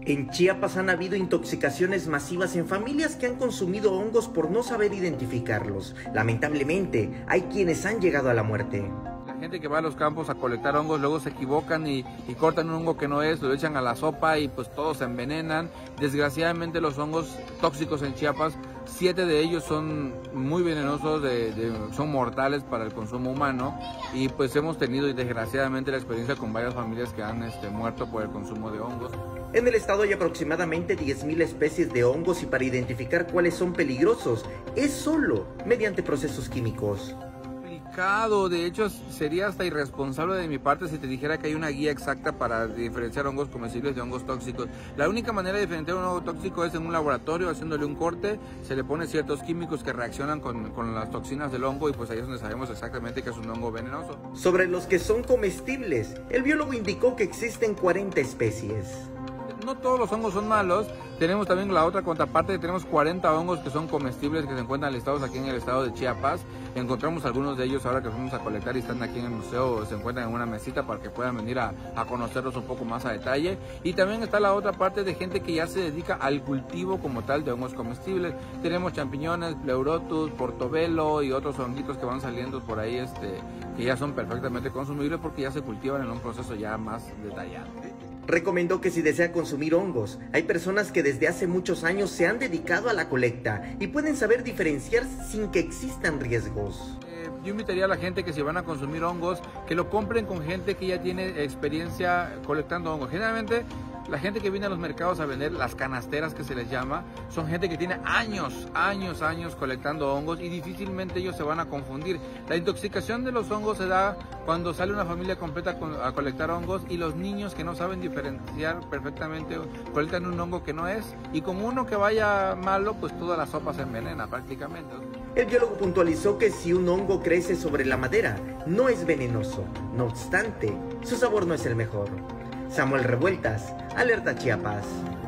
En Chiapas han habido intoxicaciones masivas en familias que han consumido hongos por no saber identificarlos. Lamentablemente, hay quienes han llegado a la muerte. La gente que va a los campos a colectar hongos luego se equivocan y cortan un hongo que no es, lo echan a la sopa y pues todos se envenenan. Desgraciadamente los hongos tóxicos en Chiapas, 7 de ellos son muy venenosos, son mortales para el consumo humano y pues hemos tenido desgraciadamente la experiencia con varias familias que han muerto por el consumo de hongos. En el estado hay aproximadamente 10.000 especies de hongos y para identificar cuáles son peligrosos es solo mediante procesos químicos. De hecho, sería hasta irresponsable de mi parte si te dijera que hay una guía exacta para diferenciar hongos comestibles de hongos tóxicos. La única manera de diferenciar un hongo tóxico es en un laboratorio, haciéndole un corte, se le pone ciertos químicos que reaccionan con las toxinas del hongo y pues ahí es donde sabemos exactamente que es un hongo venenoso. Sobre los que son comestibles, el biólogo indicó que existen 40 especies. No todos los hongos son malos, tenemos también la otra contraparte, tenemos 40 hongos que son comestibles que se encuentran listados aquí en el estado de Chiapas. Encontramos algunos de ellos ahora que fuimos a colectar y están aquí en el museo, se encuentran en una mesita para que puedan venir a conocerlos un poco más a detalle. Y también está la otra parte de gente que ya se dedica al cultivo como tal de hongos comestibles. Tenemos champiñones, pleurotus, portobelo y otros honguitos que van saliendo por ahí que ya son perfectamente consumibles porque ya se cultivan en un proceso ya más detallado. Recomendó que si desea consumir hongos, hay personas que desde hace muchos años se han dedicado a la colecta y pueden saber diferenciar sin que existan riesgos. Yo invitaría a la gente que si van a consumir hongos, que lo compren con gente que ya tiene experiencia colectando hongos. Generalmente la gente que viene a los mercados a vender, las canasteras que se les llama, son gente que tiene años colectando hongos y difícilmente ellos se van a confundir. La intoxicación de los hongos se da cuando sale una familia completa a colectar hongos y los niños que no saben diferenciar perfectamente colectan un hongo que no es y como uno que vaya malo, pues toda la sopa se envenena prácticamente. El biólogo puntualizó que si un hongo crece sobre la madera, no es venenoso. No obstante, su sabor no es el mejor. Samuel Revueltas, Alerta Chiapas.